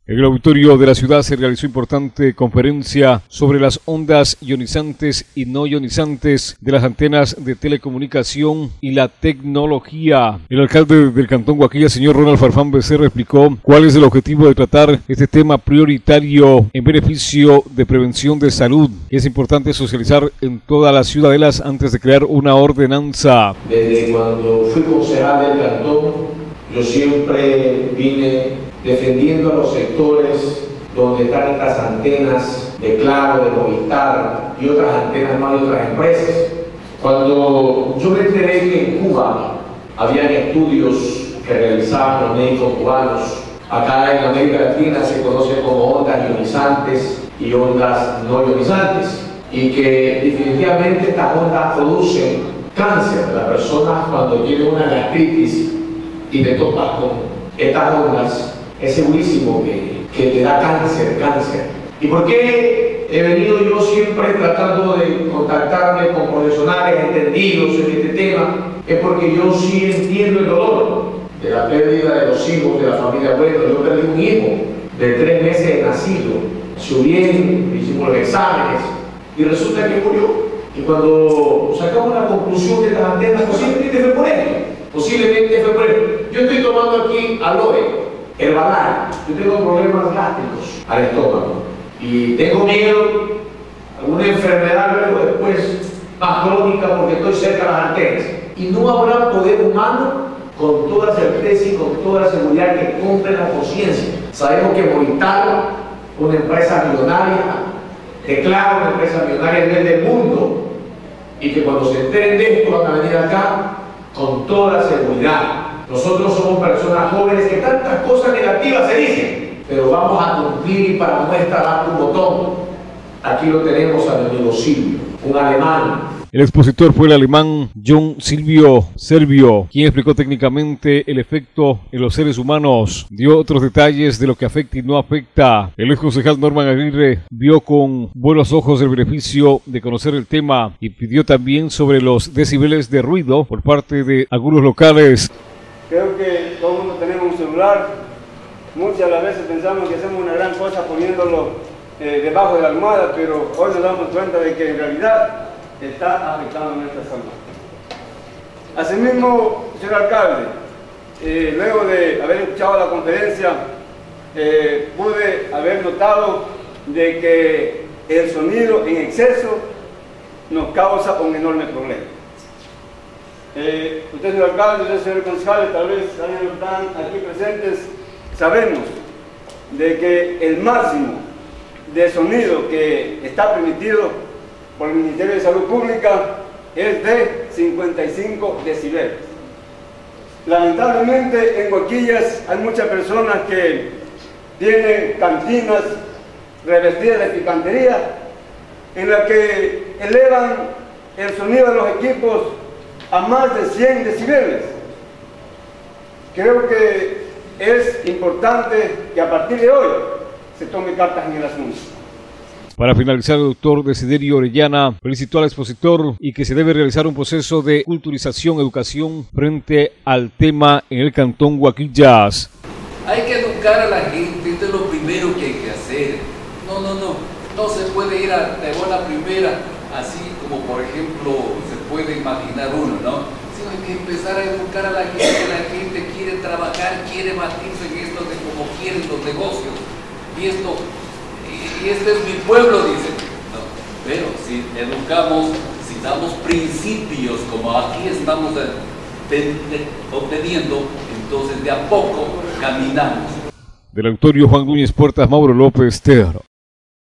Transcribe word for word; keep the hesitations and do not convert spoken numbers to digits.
En el auditorio de la ciudad se realizó importante conferencia sobre las ondas ionizantes y no ionizantes de las antenas de telecomunicación y la tecnología. El alcalde del Cantón Guaquilla, señor Ronald Farfán Becerra, explicó cuál es el objetivo de tratar este tema prioritario en beneficio de prevención de salud, que es importante socializar en todas las ciudadelas antes de crear una ordenanza. Desde cuando fui concejal del Cantón, yo siempre vine defendiendo a los sectores donde están estas antenas de Claro, de Movistar y otras antenas más de otras empresas. Cuando yo me enteré que en Cuba habían estudios que realizaban los médicos cubanos, acá en América Latina se conoce como ondas ionizantes y ondas no ionizantes, y que definitivamente estas ondas producen cáncer. Las personas cuando tienen una gastritis y te topas con estas ondas, es segurísimo que, que te da cáncer, cáncer. ¿Y por qué he venido yo siempre tratando de contactarme con profesionales entendidos en este tema? Es porque yo sí entiendo el dolor de la pérdida de los hijos de la familia Bueno. Yo perdí un hijo de tres meses de nacido. Se bien, hicimos los exámenes y resulta que murió. Y cuando sacamos la conclusión de las antenas, posiblemente fue por esto. Posiblemente fue por esto. Yo estoy tomando aquí aloe, Herbalife. Yo tengo problemas gástricos al estómago y tengo miedo a alguna enfermedad luego después más crónica porque estoy cerca de las antenas. Y no habrá poder humano con toda certeza y con toda seguridad que compre la conciencia. Sabemos que Movistar, una empresa millonaria, de Claro, una empresa millonaria a nivel del mundo, y que cuando se enteren de esto van a venir acá con toda seguridad. Nosotros somos personas jóvenes que tantas cosas negativas se dicen, pero vamos a cumplir, y para muestra dar un botón. Aquí lo tenemos a mi amigo Silvio, un alemán. El expositor fue el alemán John Silvio Servio, quien explicó técnicamente el efecto en los seres humanos. Dio otros detalles de lo que afecta y no afecta. El ex concejal Norman Aguirre vio con buenos ojos el beneficio de conocer el tema y pidió también sobre los decibeles de ruido por parte de algunos locales. Creo que todo el mundo tenemos un celular. Muchas de las veces pensamos que hacemos una gran cosa poniéndolo eh, debajo de la almohada, pero hoy nos damos cuenta de que en realidad está afectando nuestra salud. Asimismo, señor alcalde, eh, luego de haber escuchado la conferencia, eh, pude haber notado de que el sonido en exceso nos causa un enorme problema. Eh, usted, señor alcalde, usted, señor concejal, tal vez alguien que están aquí presentes, sabemos de que el máximo de sonido que está permitido por el Ministerio de Salud Pública es de cincuenta y cinco decibeles. Lamentablemente en Guaquillas hay muchas personas que tienen cantinas revestidas de picantería en las que elevan el sonido de los equipos a más de cien decibeles. Creo que es importante que a partir de hoy se tome cartas en el asunto. Para finalizar, el doctor Desiderio Orellana felicitó al expositor y que se debe realizar un proceso de culturización, educación frente al tema en el Cantón Guaquillas. Hay que educar a la gente, esto es lo primero que hay que hacer. No, no, no, no se puede ir a, de buena primera, así como por ejemplo se puede imaginar uno, ¿no? Sino hay que empezar a educar a la gente, la gente quiere trabajar, quiere batirse en esto de como quieren los negocios. Y esto... y este es mi pueblo, dice. No, pero si educamos, si damos principios como aquí estamos obteniendo, entonces de a poco caminamos. Del auditorio Juan Núñez Puertas, Mauro López Ter.